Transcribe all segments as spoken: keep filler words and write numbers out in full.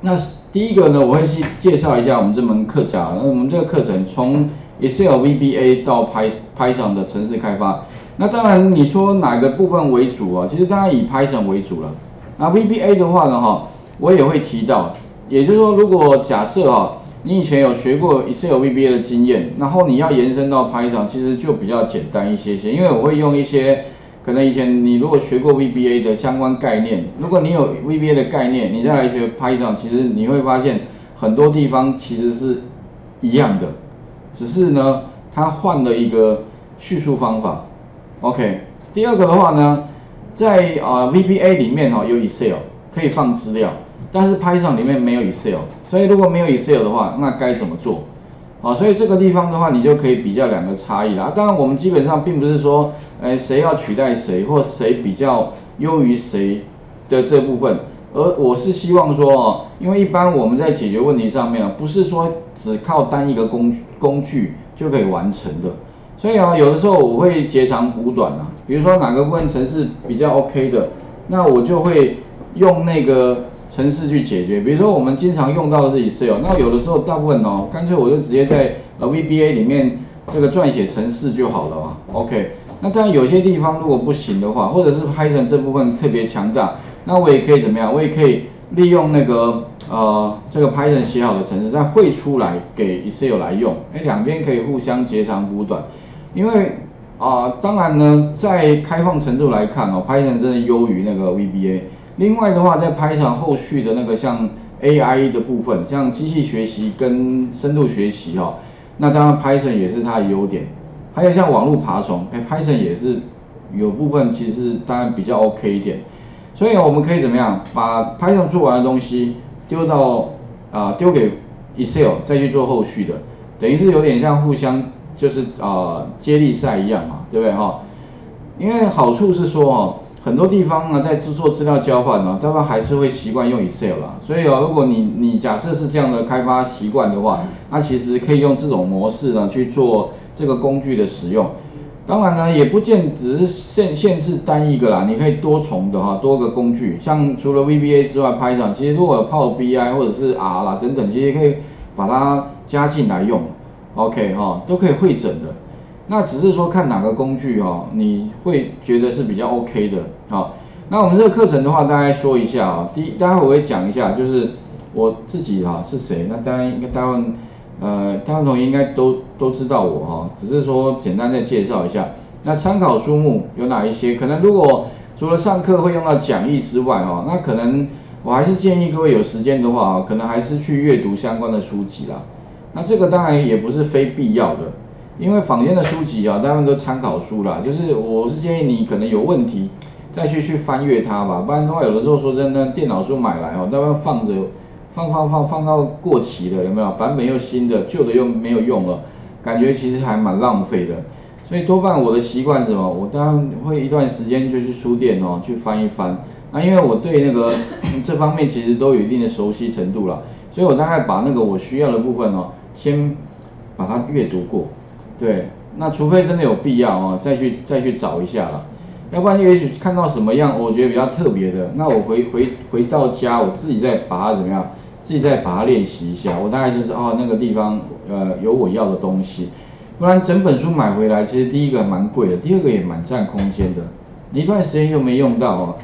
那第一个呢，我会去介绍一下我们这门课程啊。那我们这个课程从 Excel V B A 到 Python 的程式开发。那当然你说哪个部分为主啊？其实当然以 Python 为主了。那 V B A 的话呢，哈，我也会提到，也就是说，如果假设哈，你以前有学过 Excel V B A 的经验，然后你要延伸到 Python， 其实就比较简单一些些，因为我会用一些可能以前你如果学过 V B A 的相关概念，如果你有 V B A 的概念，你再来学 Python， 其实你会发现很多地方其实是一样的，只是呢，它换了一个叙述方法。OK， 第二个的话呢，在啊、呃、V B A 里面哈、哦、有 Excel 可以放资料，但是 Python 里面没有 Excel， 所以如果没有 Excel 的话，那该怎么做？啊，所以这个地方的话，你就可以比较两个差异啦。当然，我们基本上并不是说，呃，谁要取代谁，或谁比较优于谁的这部分，而我是希望说哦，因为一般我们在解决问题上面啊，不是说只靠单一个工工具就可以完成的。所以啊，有的时候我会截长补短啊，比如说哪个部分程式比较 OK 的，那我就会用那个程式去解决。比如说我们经常用到的是 Excel， 那有的时候大部分哦，干脆我就直接在呃 V B A 里面这个撰写程式就好了嘛 ，OK。那当然有些地方如果不行的话，或者是 Python 这部分特别强大，那我也可以怎么样？我也可以利用那个呃这个 Python 写好的程式再汇出来给 Excel 来用，哎，两边可以互相截长补短。因为啊、呃，当然呢，在开放程度来看哦 ，Python 真的优于那个 V B A。另外的话，在 Python 后续的那个像 A I 的部分，像机器学习跟深度学习哈、哦，那当然 Python 也是它的优点。还有像网络爬虫，哎 ，Python 也是有部分其实当然比较 OK 一点。所以我们可以怎么样，把 Python 做完的东西丢到啊丢、呃、给 Excel 再去做后续的，等于是有点像互相。就是啊、呃、接力赛一样嘛，对不对哈？因为好处是说哦，很多地方呢在做资料交换呢，大家还是会习惯用 Excel 啦。所以哦，如果你你假设是这样的开发习惯的话，那其实可以用这种模式呢去做这个工具的使用。当然呢，也不见只是限限制单一个啦，你可以多重的哈，多个工具。像除了 V B A 之外 ，Python 其实如果有 Power B I 或者是 R 啦等等，其实可以把它加进来用。OK 哈，都可以汇整的，那只是说看哪个工具哈，你会觉得是比较 OK 的。好，那我们这个课程的话，大概说一下啊，第一，待会我会讲一下，就是我自己哈是谁，那当然应该大部分呃大部分同学应该都都知道我哈，只是说简单再介绍一下。那参考书目有哪一些？可能如果除了上课会用到讲义之外哈，那可能我还是建议各位有时间的话，可能还是去阅读相关的书籍啦。那这个当然也不是非必要的，因为坊间的书籍啊，大部分都参考书啦。就是我是建议你可能有问题再去去翻阅它吧，不然的话有的时候说真的，电脑书买来哦，大部分放着放放放放到过期了，有没有？版本又新的，旧的又没有用了，感觉其实还蛮浪费的。所以多半我的习惯是什么？我当然会一段时间就去书店哦去翻一翻。那因为我对那个这方面其实都有一定的熟悉程度了，所以我大概把那个我需要的部分哦。先把它阅读过，对，那除非真的有必要哦，再去再去找一下了，要不然也许看到什么样我觉得比较特别的，那我回回回到家我自己再把它怎么样，自己再把它练习一下，我大概就是哦那个地方呃有我要的东西，不然整本书买回来其实第一个蛮贵的，第二个也蛮占空间的，你一段时间又没用到哦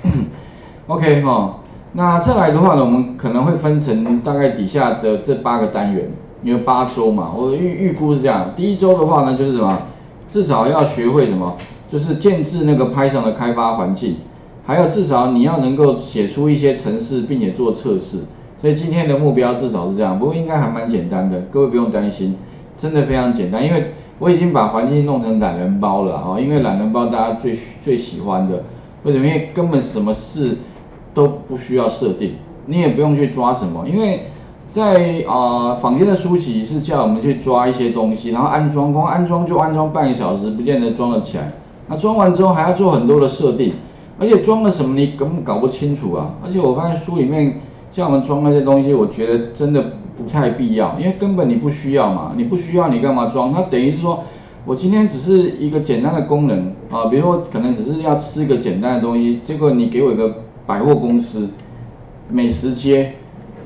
，OK 哈、哦。那再来的话呢，我们可能会分成大概底下的这八个单元，因为八周嘛，我预预估是这样。第一周的话呢，就是什么，至少要学会什么，就是建置那个 Python 的开发环境，还有至少你要能够写出一些程式，并且做测试。所以今天的目标至少是这样，不过应该还蛮简单的，各位不用担心，真的非常简单，因为我已经把环境弄成懒人包了哈，因为懒人包大家最最喜欢的，为什么？因为根本什么事都不需要设定，你也不用去抓什么，因为在啊、呃、坊间的书籍是叫我们去抓一些东西，然后安装，光安装就安装半个小时，不见得装得起来。那装完之后还要做很多的设定，而且装了什么你根本搞不清楚啊。而且我发现书里面叫我们装那些东西，我觉得真的不太必要，因为根本你不需要嘛，你不需要你干嘛装？它等于是说我今天只是一个简单的功能啊，比如说可能只是要吃一个简单的东西，结果你给我一个百货公司美食街，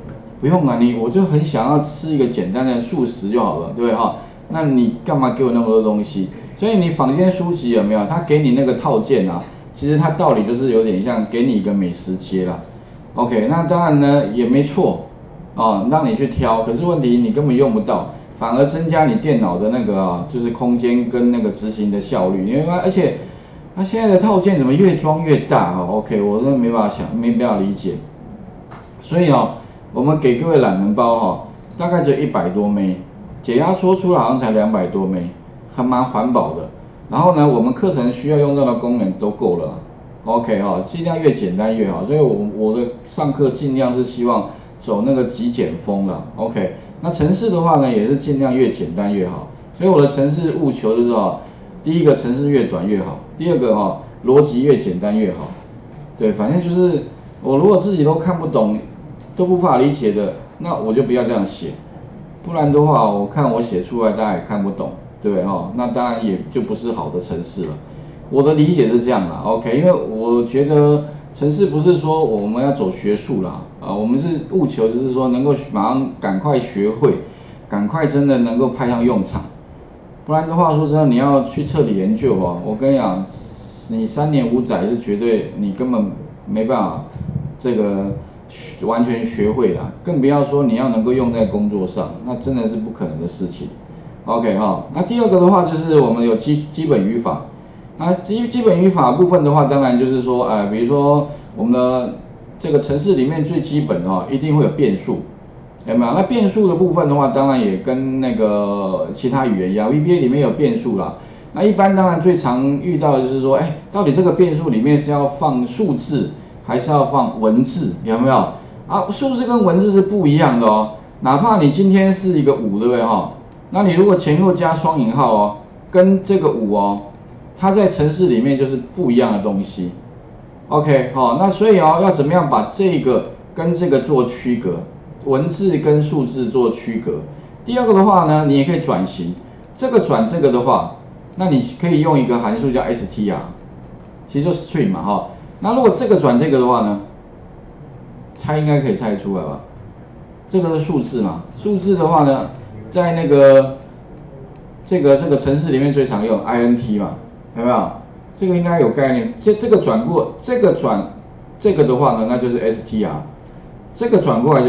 不用啊，你我就很想要吃一个简单的素食就好了，对不对哈？那你干嘛给我那么多东西？所以你坊间书籍有没有？他给你那个套件啊，其实它道理就是有点像给你一个美食街啦。OK， 那当然呢也没错哦，让你去挑，可是问题你根本用不到，反而增加你电脑的那个啊，就是空间跟那个执行的效率。因为而且它现在的套件怎么越装越大啊 ？OK， 我真的没办法想，没办法理解。所以哦，我们给各位懒人包哈、哦，大概只有一百多枚，解压缩出来好像才两百多枚，还蛮环保的。然后呢，我们课程需要用到的功能都够了。OK 哈、哦，尽量越简单越好。所以我我的上课尽量是希望走那个极简风了。OK， 那程式的话呢，也是尽量越简单越好。所以我的程式务求就是哦，第一个程式越短越好，第二个哈、哦、逻辑越简单越好。对，反正就是我如果自己都看不懂，都无法理解的，那我就不要这样写。不然的话，我看我写出来大家也看不懂，对不对哈？那当然也就不是好的程式了。我的理解是这样啦 ，OK， 因为我觉得程式不是说我们要走学术啦，啊，我们是务求就是说能够马上赶快学会，赶快真的能够派上用场。不然的话，说真的，你要去彻底研究哦，我跟你讲，你三年五载是绝对你根本没办法这个完全学会啦，更不要说你要能够用在工作上，那真的是不可能的事情。OK 哈，那第二个的话就是我们有基基本语法。那基基本语法部分的话，当然就是说，呃，比如说我们的这个程式里面最基本的哈，一定会有变数，有没有？那变数的部分的话，当然也跟那个其他语言一样 ，V B A 里面有变数啦。那一般当然最常遇到的就是说，哎，到底这个变数里面是要放数字还是要放文字，有没有？啊，数字跟文字是不一样的哦。哪怕你今天是一个五，对不对哈？那你如果前后加双引号哦，跟这个五哦。它在程式里面就是不一样的东西 ，OK， 好、哦，那所以哦，要怎么样把这个跟这个做区隔，文字跟数字做区隔。第二个的话呢，你也可以转型，这个转这个的话，那你可以用一个函数叫 str， 其实就 string 嘛，哈、哦。那如果这个转这个的话呢，猜应该可以猜出来吧？这个是数字嘛，数字的话呢，在那个这个这个程式里面最常用 int 嘛。有没有？这个应该有概念。这这个转过，这个转这个的话呢，那就是 str， 这个转过来就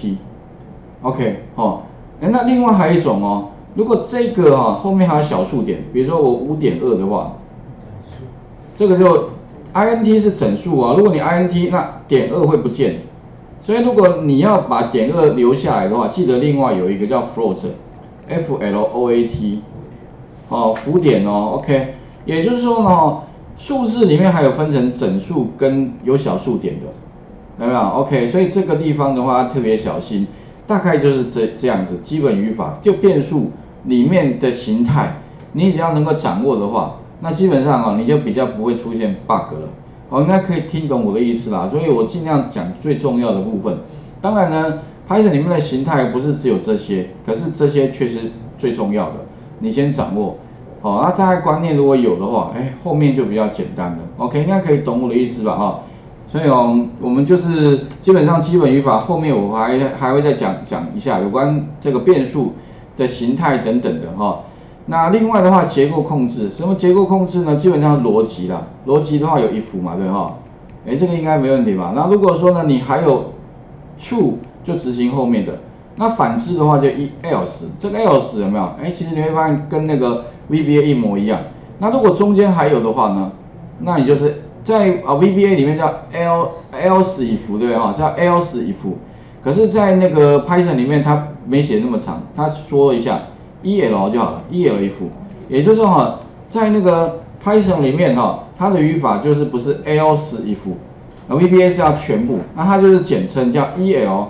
int。OK， 哦，哎，那另外还有一种哦，如果这个哈、哦、后面还有小数点，比如说我 五点二 的话，这个就 int 是整数啊。如果你 int， 那点二会不见。所以如果你要把点二留下来的话，记得另外有一个叫 float，f l o a t， 哦，浮点哦 ，OK。也就是说呢，数字里面还有分成整数跟有小数点的，有没有 ？OK， 所以这个地方的话特别小心，大概就是这这样子，基本语法就变数里面的形态，你只要能够掌握的话，那基本上啊你就比较不会出现 bug 了。哦，应该可以听懂我的意思啦，所以我尽量讲最重要的部分。当然呢 ，Python 里面的形态不是只有这些，可是这些却是最重要的，你先掌握。好、哦，那大概观念如果有的话，哎，后面就比较简单了。OK， 应该可以懂我的意思吧？哈、哦，所以哦，我们就是基本上基本语法后面我还还会再讲讲一下有关这个变数的形态等等的哈、哦。那另外的话，结构控制，什么结构控制呢？基本上是逻辑啦，逻辑的话有if嘛，对哈？哎，这个应该没问题吧？那如果说呢，你还有 true 就执行后面的，那反之的话就 else， 这个 else 有没有？哎，其实你会发现跟那个 V B A 一模一样。那如果中间还有的话呢，那你就是在啊 V B A 里面叫 else else if 对哈，叫 else if， 可是在那个 Python 里面它没写那么长，它说了一下 E L 就好了 ，E L F， 也就是说哈，在那个 Python 里面哈，它的语法就是不是 else if，V B A 是要全部，那它就是简称叫 E L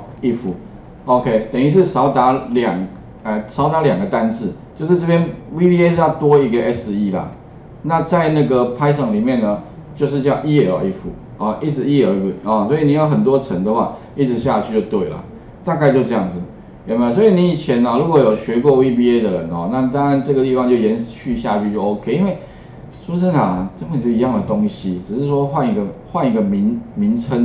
if。OK， 等于是少打两，呃，少打两个单字，就是这边 V B A 是要多一个 S E 啦。那在那个 Python 里面呢，就是叫 E L F 啊，一直 E L F 啊，所以你有很多层的话，一直下去就对了，大概就这样子，有没有？所以你以前啊，如果有学过 V B A 的人哦，那当然这个地方就延续下去就 OK， 因为说真的啊，根本就一样的东西，只是说换一个换一个名名称。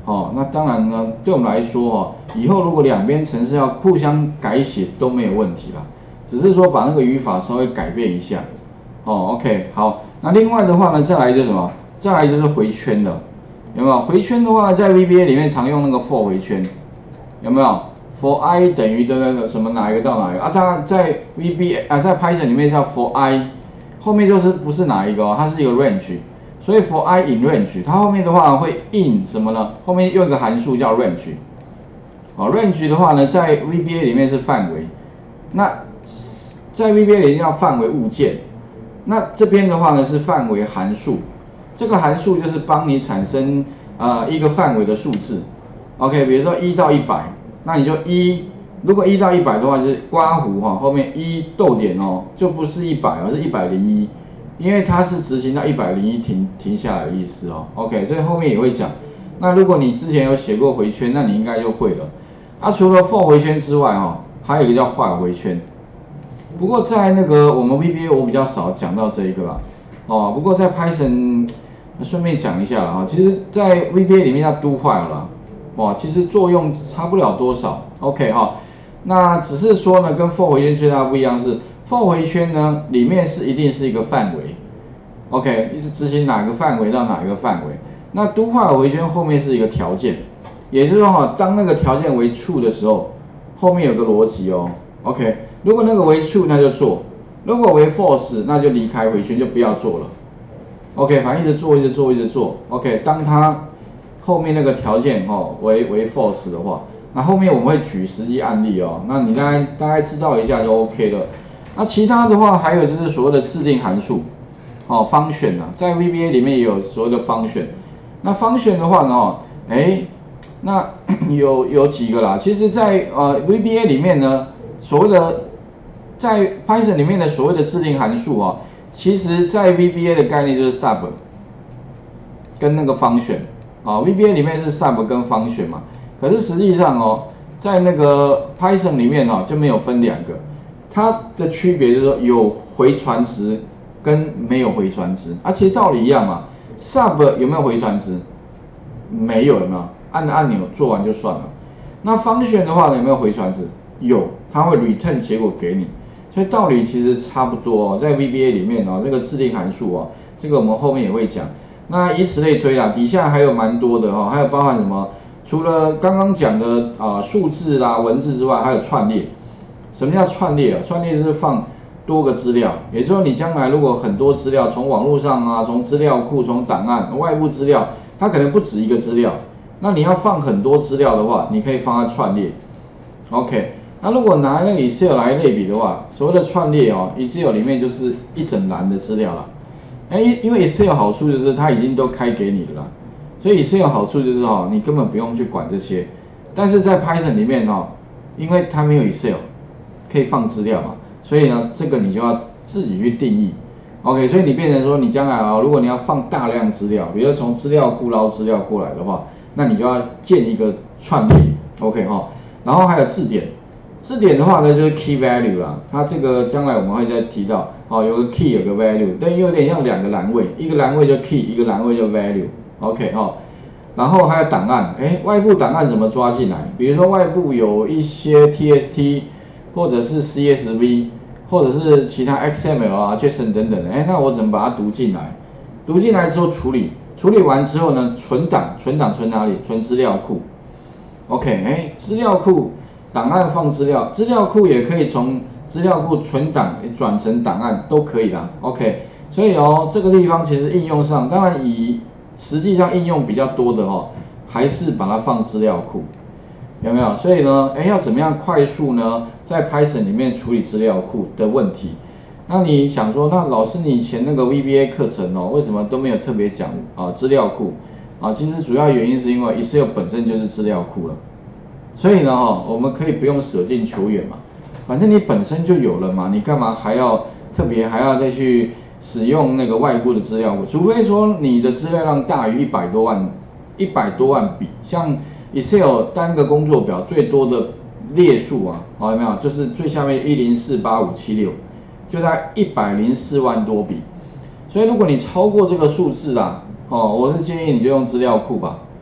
哦，那当然呢，对我们来说哦，以后如果两边程式要互相改写都没有问题啦，只是说把那个语法稍微改变一下。哦 ，OK， 好，那另外的话呢，再来就是什么？再来就是回圈的，有没有？回圈的话，在 V B A 里面常用那个 for 回圈，有没有 ？for i 等于的那个什么哪一个到哪一个啊？当然在 V B A 啊，在 Python 里面叫 for i， 后面就是不是哪一个哦，它是一个 range。所以 for i in range， 它后面的话会 in 什么呢？后面用一个函数叫 range。好 ，range 的话呢，在 V B A 里面是范围，那在 V B A 里面叫范围物件，那这边的话呢是范围函数。这个函数就是帮你产生呃一个范围的数字。OK， 比如说一到一百，那你就一，如果一到一百的话就是刮弧哈，后面一逗点哦，就不是一百，而是一百零一。因为它是执行到一百零一停停下来的意思哦 ，OK， 所以后面也会讲。那如果你之前有写过回圈，那你应该就会了。啊，除了 for 回圈之外哦，还有一个叫 while 回圈。不过在那个我们 V B A 我比较少讲到这一个啦，哦，不过在 Python 顺便讲一下啦哈，其实在 V B A 里面叫 do while 啦，哇，其实作用差不了多少 ，OK 哈。那只是说呢，跟 for 回圈最大不一样是。for 回圈呢，里面是一定是一个范围 ，OK， 一直执行哪个范围到哪一个范围。那 do while 回圈后面是一个条件，也就是说哈，当那个条件为 true 的时候，后面有个逻辑哦 ，OK， 如果那个为 true 那就做，如果为 false 那就离开回圈就不要做了 ，OK， 反正一直做一直做一直做 ，OK， 当它后面那个条件哦为为 false 的话，那后面我们会举实际案例哦，那你大概大概知道一下就 OK 了。那其他的话还有就是所谓的制定函数，哦，function啊，在 V B A 里面也有所谓的 function。那 function 的话呢，哦，哎，那有有几个啦。其实在，呃 V B A 里面呢，所谓的在 Python 里面的所谓的制定函数啊，其实在 V B A 的概念就是 sub 跟那个 function 啊 ，V B A 里面是 sub 跟 function 嘛。可是实际上哦，在那个 Python 里面哦就没有分两个。它的区别就是说有回传值跟没有回传值，啊，其实道理一样嘛。sub 有没有回传值？没有，有没有？按按钮做完就算了。那 function 的话呢，有没有回传值？有，它会 return 结果给你。所以道理其实差不多哦，在 V B A 里面哦，这个制定函数哦，这个我们后面也会讲。那以此类推啦，底下还有蛮多的哈、哦，还有包含什么？除了刚刚讲的啊数字啦、文字之外，还有串列。什么叫串列啊？串列就是放多个资料，也就是说你将来如果很多资料从网络上啊，从资料库、从档案、外部资料，它可能不止一个资料，那你要放很多资料的话，你可以放在串列。OK， 那如果拿那个 Excel 来类比的话，所谓的串列哦 ，Excel 里面就是一整栏的资料啦。哎，因为 Excel 好处就是它已经都开给你了啦，所以 Excel 好处就是哦，你根本不用去管这些。但是在 Python 里面哦，因为它没有 Excel。可以放资料嘛，所以呢，这个你就要自己去定义 ，OK， 所以你变成说，你将来啊，如果你要放大量资料，比如从资料库捞资料过来的话，那你就要建一个串列 ，OK 哈、哦，然后还有字典，字典的话呢就是 key value 啦，它这个将来我们会再提到，哦，有个 key 有个 value， 但有点像两个栏位，一个栏位就 key， 一个栏位就 value，OK 哈、哦，然后还有档案，哎，外部档案怎么抓进来？比如说外部有一些 T S T。或者是 C S V， 或者是其他 X M L 啊、JSON 等等的，哎，那我怎么把它读进来？读进来之后处理，处理完之后呢，存档，存档存哪里？存资料库。OK， 哎，资料库档案放资料，资料库也可以从资料库存档转成档案都可以啦。OK， 所以哦，这个地方其实应用上，当然以实际上应用比较多的哦，还是把它放资料库。有没有？所以呢，哎，要怎么样快速呢，在 Python 里面处理资料库的问题？那你想说，那老师你以前那个 V B A 课程哦，为什么都没有特别讲啊资料库啊？其实主要原因是因为 Excel 本身就是资料库了，所以呢，哈，我们可以不用舍近求远嘛，反正你本身就有了嘛，你干嘛还要特别还要再去使用那个外部的资料库？除非说你的资料量大于一百多万一百多万笔，像 Excel 单个工作表最多的列数啊，好有没有？就是最下面一零四八五七六，就在一百零四万多笔。所以如果你超过这个数字啊，哦，我是建议你就用资料库吧。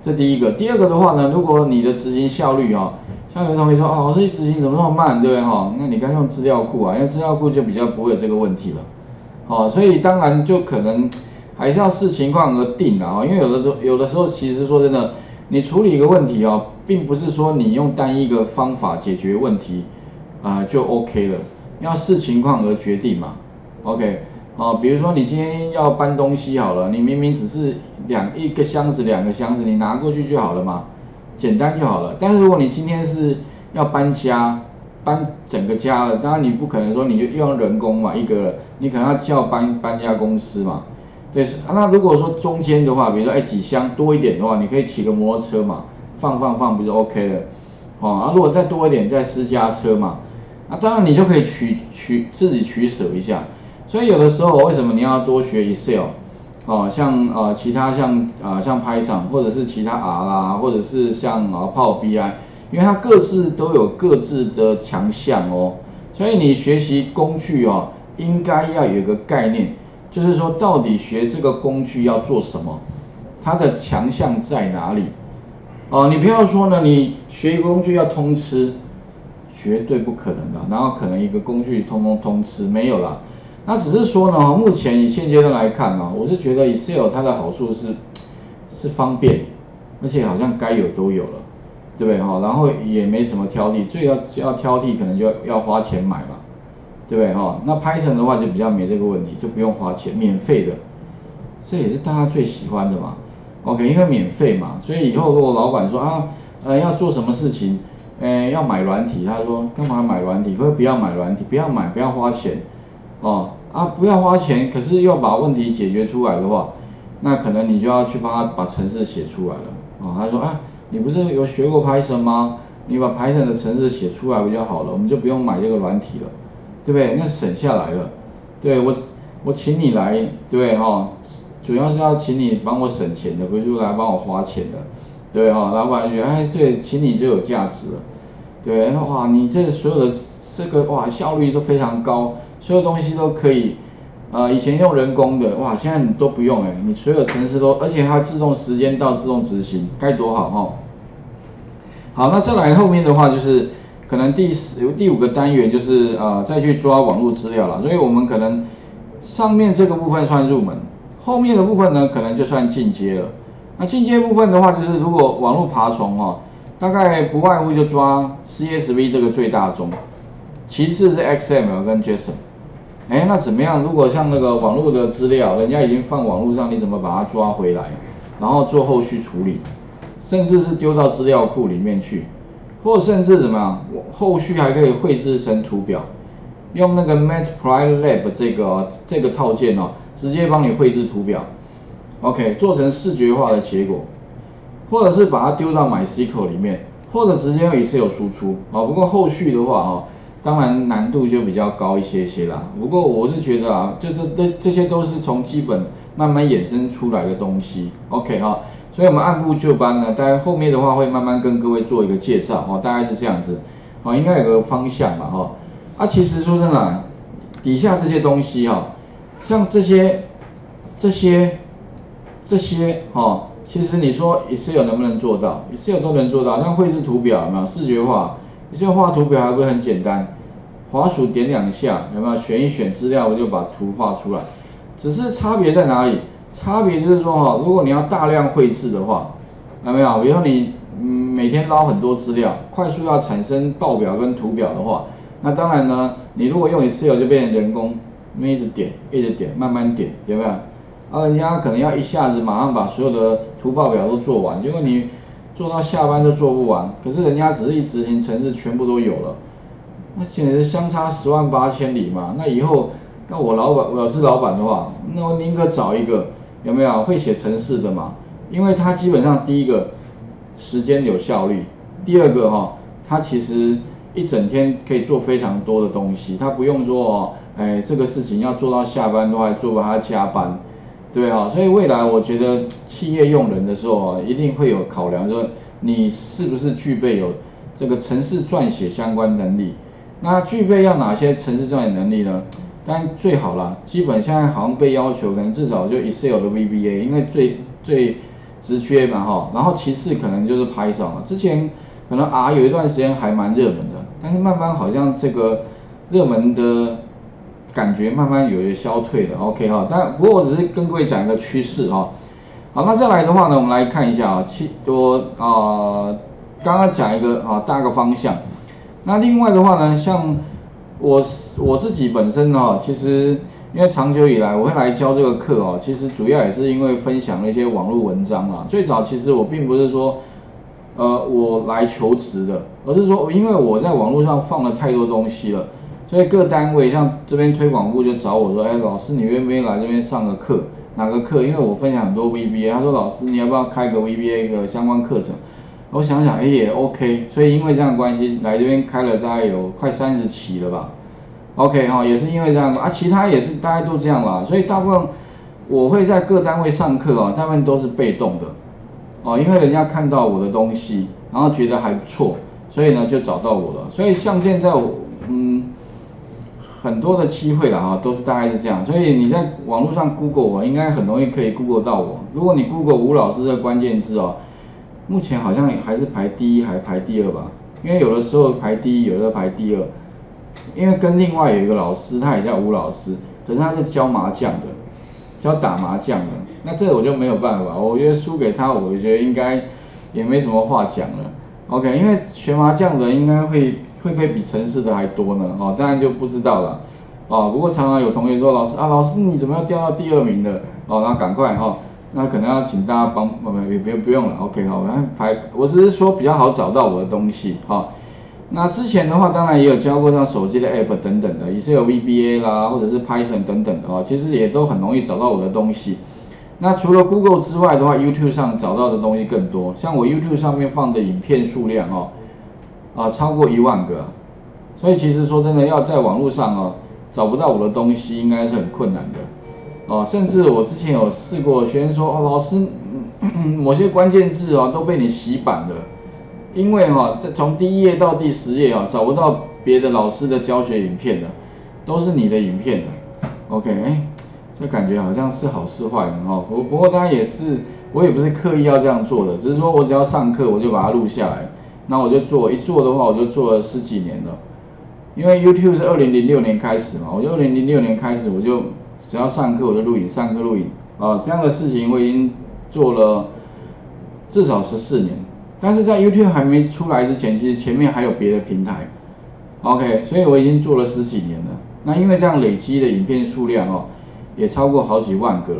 这第一个。第二个的话呢，如果你的执行效率啊、哦，像有同学说，哦，这执行怎么那么慢，对不对哈？那你该用资料库啊，因为资料库就比较不会有这个问题了。哦，所以当然就可能还是要视情况而定的啊，因为有的时候有的时候其实说真的，你处理一个问题哦，并不是说你用单一个方法解决问题啊、呃、就 OK 了，要视情况而决定嘛。OK， 哦，比如说你今天要搬东西好了，你明明只是两一个箱子两个箱子，你拿过去就好了嘛，简单就好了。但是如果你今天是要搬家，搬整个家了，当然你不可能说你就用人工嘛，一个人，你可能要叫搬搬家公司嘛，对。那如果说中间的话，比如说哎几箱多一点的话，你可以骑个摩托车嘛，放放放不就 OK 了，哦，啊如果再多一点再私家车嘛，那当然你就可以取取自己取舍一下。所以有的时候为什么你要多学 Excel， 哦，像呃其他像啊、呃、像 Python 或者是其他 R 啦，或者是像啊 Power B I。因为它各自都有各自的强项哦，所以你学习工具哦，应该要有一个概念，就是说到底学这个工具要做什么，它的强项在哪里？哦，你不要说呢，你学一个工具要通吃，绝对不可能的，然后可能一个工具通通通吃没有啦，那只是说呢，目前以现阶段来看呢，我是觉得 Excel 它的好处是是方便，而且好像该有都有了。对不对哈？然后也没什么挑剔，最要要挑剔可能就要要花钱买嘛，对不对哈？那 Python 的话就比较没这个问题，就不用花钱，免费的，这也是大家最喜欢的嘛。OK， 因为免费嘛，所以以后如果老板说啊，呃要做什么事情，呃要买软体，他说干嘛买软体？或者不要买软体，不要买，不要花钱，哦啊不要花钱，可是要把问题解决出来的话，那可能你就要去帮他把程式写出来了。哦，他说啊。你不是有学过 Python 吗？你把 Python 的程式写出来不就好了？我们就不用买这个软体了，对不对？那省下来了。对我，我请你来，对不对哈？主要是要请你帮我省钱的，不是来帮我花钱的，对哈？老板觉得哎，这请你就有价值了，对，哇，你这所有的这个哇效率都非常高，所有东西都可以。呃，以前用人工的，哇，现在你都不用哎，你所有程式都，而且它自动时间到自动执行，该多好哈！好，那再来后面的话就是可能第十第五个单元就是呃再去抓网络资料了，所以我们可能上面这个部分算入门，后面的部分呢可能就算进阶了。那进阶部分的话，就是如果网络爬虫哈，大概不外乎就抓 C S V 这个最大宗，其次是 X M L 跟 JSON。哎，那怎么样？如果像那个网络的资料，人家已经放网络上，你怎么把它抓回来，然后做后续处理，甚至是丢到资料库里面去，或甚至怎么样？后续还可以绘制成图表，用那个 Matplotlib 这个这个套件哦，直接帮你绘制图表 ，OK， 做成视觉化的结果，或者是把它丢到 MySQL 里面，或者直接用 Excel 输出啊。不过后续的话哦。当然难度就比较高一些些啦，不过我是觉得啊，就是这这些都是从基本慢慢衍生出来的东西 ，OK 哈，所以我们按部就班呢，大概后面的话会慢慢跟各位做一个介绍哦，大概是这样子，哦，应该有个方向嘛哈，啊其实说真的、啊，底下这些东西哈，像这些这些这些哦，其实你说 Excel 能不能做到 ？Excel 都能做到，像绘制图表有没有视觉化？你现在画图表还不是很简单？滑鼠点两下，有没有选一选资料，我就把图画出来。只是差别在哪里？差别就是说哈，如果你要大量绘制的话，有没有？比如说你嗯每天捞很多资料，快速要产生报表跟图表的话，那当然呢，你如果用 Excel 就变成人工，一直点一直点，慢慢点，有没有？啊，人家可能要一下子马上把所有的图报表都做完，结果你做到下班都做不完，可是人家只是一执行程式全部都有了。那简直相差十万八千里嘛！那以后，那我老板，我是老板的话，那我宁可找一个有没有会写程式的嘛？因为他基本上第一个时间有效率，第二个哈、哦，他其实一整天可以做非常多的东西，他不用说哦，哎这个事情要做到下班都还做不，还要加班，对哈、哦，所以未来我觉得企业用人的时候啊，一定会有考量，说你是不是具备有这个程式撰写相关能力。那具备要哪些程式撰写能力呢？当然最好啦，基本现在好像被要求，可能至少就 Excel 的 V B A， 因为最最职缺嘛哈，然后其次可能就是 Python 嘛，之前可能 R 有一段时间还蛮热门的，但是慢慢好像这个热门的感觉慢慢有些消退了 ，OK 哈，但不过我只是跟各位讲一个趋势哈。好，那再来的话呢，我们来看一下啊，其多啊，刚刚讲一个啊大个方向。那另外的话呢，像我我自己本身哈，其实因为长久以来我会来教这个课哦，其实主要也是因为分享了一些网络文章啊。最早其实我并不是说呃我来求职的，而是说因为我在网络上放了太多东西了，所以各单位像这边推广部就找我说，哎，老师你愿不愿意来这边上个课？哪个课？因为我分享很多 V B A， 他说老师你要不要开个 V B A 的相关课程？我想想，哎也 OK， 所以因为这样的关系来这边开了大概有快三十期了吧 ，OK 哈，也是因为这样啊，其他也是大家都这样啦，所以大部分我会在各单位上课啊，大部分都是被动的，哦，因为人家看到我的东西，然后觉得还不错，所以呢就找到我了，所以像现在我嗯。很多的机会啦哈，都是大概是这样，所以你在网络上 Google 我应该很容易可以 Google 到我。如果你 Google 吴老师的关键字哦，目前好像还是排第一还排第二吧，因为有的时候排第一，有的排第二，因为跟另外有一个老师，他也叫吴老师，可是他是教麻将的，教打麻将的，那这我就没有办法，我觉得输给他，我觉得应该也没什么话讲了。OK， 因为学麻将的应该会。会不会比城市的还多呢？哦，当然就不知道了。哦，不过常常有同学说，老师啊，老师你怎么要掉到第二名的？哦，那赶快哈、哦，那可能要请大家帮，也不不用了 ，OK 好，那排，我只是说比较好找到我的东西哈、哦。那之前的话，当然也有教过像手机的 App 等等的，也是有 V B A 啦，或者是 Python 等等的哦，其实也都很容易找到我的东西。那除了 Google 之外的话 ，YouTube 上找到的东西更多，像我 YouTube 上面放的影片数量哦。啊，超过一万个，所以其实说真的，要在网络上哦找不到我的东西，应该是很困难的，哦，甚至我之前有试过，学生说，哦，老师，嗯、某些关键字哦都被你洗版了，因为哈、哦，这从第一页到第十页啊、哦，找不到别的老师的教学影片了，都是你的影片了 ，OK， 哎，这感觉好像是好是坏呢哈，不不过当然也是，我也不是刻意要这样做的，只是说我只要上课我就把它录下来。那我就做，一做的话我就做了十几年了，因为 YouTube 是二零零六年开始嘛，我就二零零六年开始我就只要上课我就录影，上课录影啊，这样的事情我已经做了至少十四年，但是在 YouTube 还没出来之前，其实前面还有别的平台 ，OK， 所以我已经做了十几年了。那因为这样累积的影片数量哦，也超过好几万个了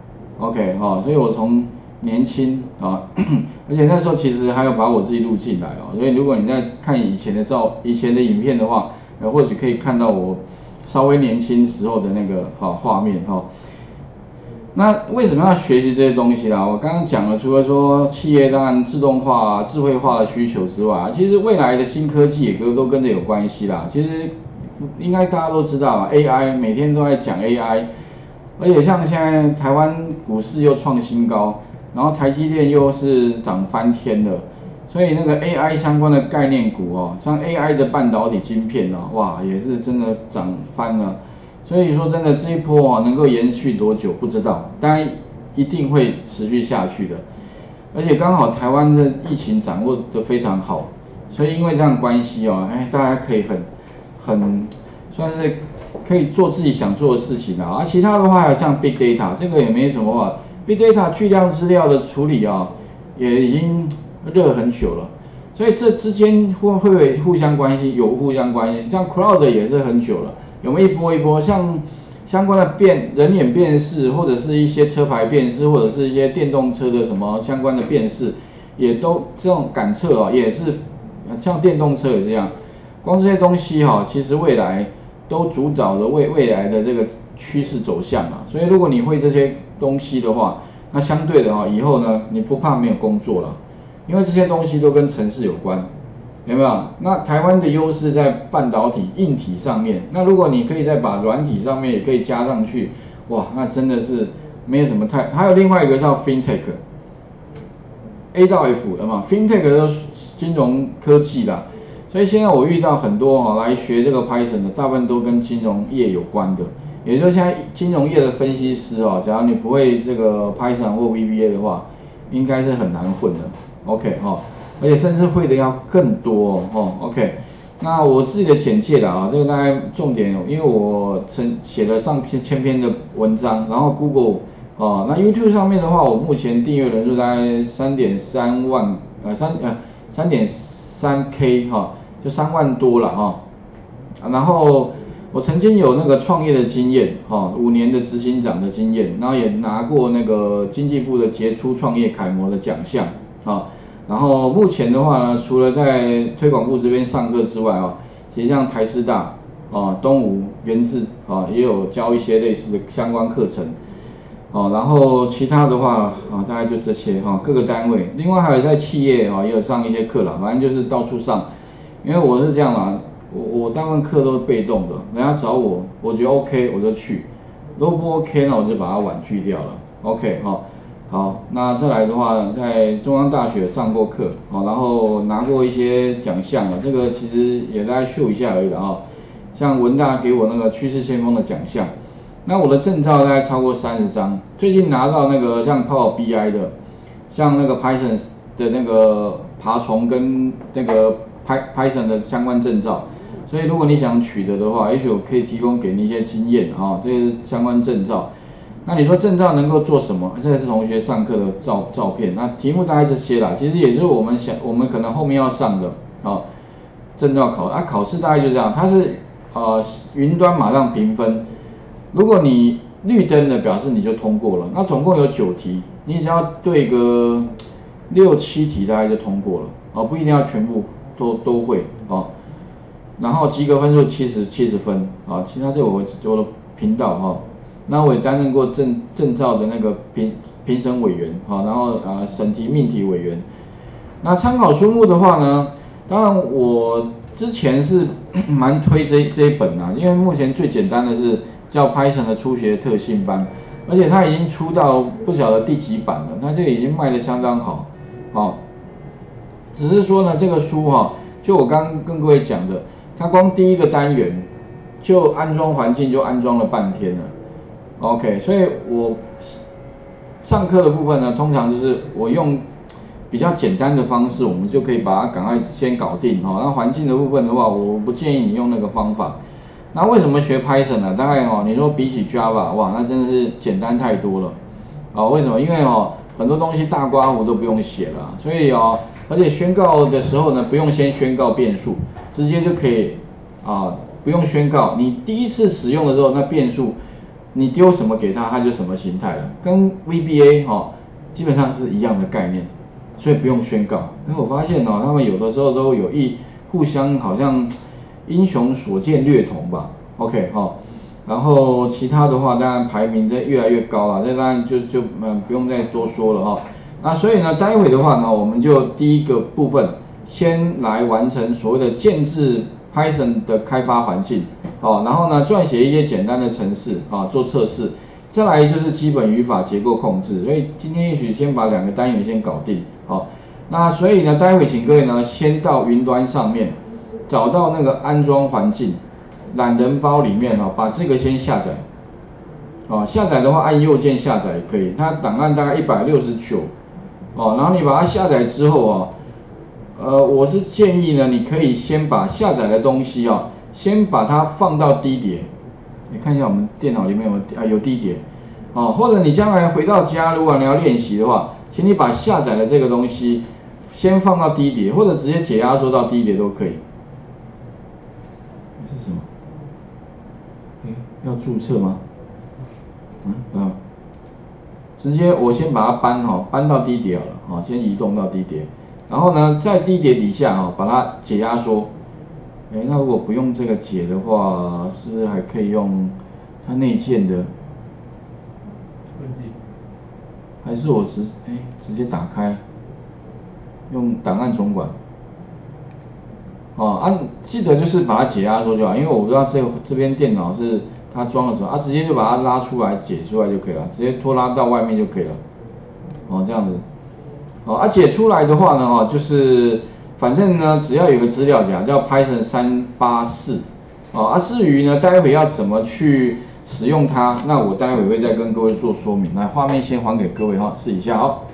，OK 哈、哦，所以我从年轻啊，而且那时候其实还要把我自己录进来哦，所以如果你在看以前的照、以前的影片的话，呃，或许可以看到我稍微年轻时候的那个哈画面哈。那为什么要学习这些东西啦？我刚刚讲了，除了说企业当然自动化、智慧化的需求之外，其实未来的新科技也都都跟着有关系啦。其实应该大家都知道 ，A I 每天都在讲 A I， 而且像现在台湾股市又创新高。然后台积电又是涨翻天的，所以那个 A I 相关的概念股哦，像 A I 的半导体晶片哦，哇，也是真的涨翻了。所以说真的这一波哦，能够延续多久不知道，当然一定会持续下去的。而且刚好台湾的疫情掌握得非常好，所以因为这样关系哦，哎，大家可以很很算是可以做自己想做的事情啊。啊，其他的话还有像 Big Data， 这个也没什么话。Big Data 巨量资料的处理啊，也已经热很久了，所以这之间会会不会互相关系？有互相关系，像 Cloud 也是很久了，有没有一波一波？像相关的辨人脸辨识，或者是一些车牌辨识，或者是一些电动车的什么相关的辨识，也都这种感测啊，也是像电动车也这样，光这些东西哈、啊，其实未来都主导了未未来的这个趋势走向啊，所以如果你会这些东西的话，那相对的哈，以后呢，你不怕没有工作了，因为这些东西都跟程式有关，有没有？那台湾的优势在半导体硬体上面，那如果你可以再把软体上面也可以加上去，哇，那真的是没有什么太。还有另外一个叫 FinTech，A 到 F 的嘛 ，FinTech 都是金融科技啦，所以现在我遇到很多哈来学这个 Python 的，大部分都跟金融业有关的。也就是现在金融业的分析师哦，假如你不会这个 Python 或 V B A 的话， 应该是很难混的 ，OK 哈、哦，而且甚至会的要更多哦 ，OK。那我自己的简介啦啊，这个大概重点，因为我曾写了上千千篇的文章，然后 Google 哦，那 YouTube 上面的话，我目前订阅人数大概三点三万，呃三呃三点三 K 哈，就三万多了哈、哦，然后我曾经有那个创业的经验哈，五年的执行长的经验，然后也拿过那个经济部的杰出创业楷模的奖项啊。然后目前的话呢，除了在推广部这边上课之外啊，其实像台师大啊、东吴、元智啊，也有教一些类似的相关课程。哦，然后其他的话啊，大概就这些哈、各个单位。另外还有在企业啊，也有上一些课啦，反正就是到处上。因为我是这样啦，我我大部分课都是被动的，人家找我，我觉得 OK 我就去，如果不 OK 那我就把它婉拒掉了。OK 哈。好，那再来的话，在中央大学上过课，好，然后拿过一些奖项啊，这个其实也大概秀一下而已的啊。像文大给我那个趋势先锋的奖项，那我的证照大概超过三十张，最近拿到那个像 Power B I 的，像那个 Python 的那个爬虫跟那个 Python 的相关证照，所以如果你想取得的话，也许我可以提供给你一些经验啊，这些相关证照。那你说证照能够做什么？这个是同学上课的照照片，那题目大概这些啦，其实也就是我们想，我们可能后面要上的啊，证照考啊，考试大概就这样，它是呃云端马上评分，如果你绿灯的表示你就通过了，那总共有九题，你只要对个六七题大概就通过了，啊，不一定要全部都都会啊，然后及格分数七十七十分啊，其他这我我的频道哈。那我也担任过证证照的那个评评审委员，好，然后呃审题命题委员。那参考书目的话呢，当然我之前是蛮推这这一本啊，因为目前最简单的是叫 Python 的初学特性班，而且它已经出到不晓得第几版了，它这个已经卖得相当好，好，只是说呢这个书哈、啊，就我刚刚跟各位讲的，它光第一个单元就安装环境就安装了半天了。OK， 所以我上课的部分呢，通常就是我用比较简单的方式，我们就可以把它赶快先搞定哈。那环境的部分的话，我不建议你用那个方法。那为什么学 Python 呢？大概哦，你说比起 Java， 哇，那真的是简单太多了。啊，为什么？因为哦，很多东西大括弧都不用写了，所以哦，而且宣告的时候呢，不用先宣告变数，直接就可以啊，不用宣告。你第一次使用的时候，那变数。你丢什么给他，他就什么形态了，跟 V B A 哈、哦、基本上是一样的概念，所以不用宣告。因为我发现哦，他们有的时候都有意互相好像英雄所见略同吧。OK 哈、哦，然后其他的话当然排名在越来越高了，这当然就就嗯不用再多说了哈、哦。那所以呢，待会的话呢，我们就第一个部分先来完成所谓的建制 Python 的开发环境。好，然后呢，撰写一些简单的程式啊，做测试。再来就是基本语法结构控制。所以今天也许先把两个单元先搞定。好，那所以呢，待会请各位呢，先到云端上面找到那个安装环境懒人包里面啊，把这个先下载。啊，下载的话按右键下载也可以，它档案大概一百六十九。哦，然后你把它下载之后啊，呃，我是建议呢，你可以先把下载的东西啊。先把它放到低碟，你看一下我们电脑里面有没有啊有低碟，哦，或者你将来回到家，如果你要练习的话，请你把下载的这个东西先放到低碟，或者直接解压缩到低碟都可以。这是什么？哎，要注册吗？嗯啊，直接我先把它搬哈、哦，搬到低碟好了，好、哦，先移动到低碟，然后呢，在低碟底下哈、哦，把它解压缩。哎，那如果不用这个解的话，是不是还可以用它内建的？还是我直哎直接打开，用档案总管。哦，啊，记得就是把它解压缩就好，因为我不知道这这边电脑是它装的时候，啊，直接就把它拉出来解出来就可以了，直接拖拉到外面就可以了。哦，这样子。哦，啊解出来的话呢，哦就是。反正呢，只要有个资料夹叫 Python 三八四，哦，啊，至于呢，待会要怎么去使用它，那我待会会再跟各位做说明。来，画面先还给各位哈，试一下哦。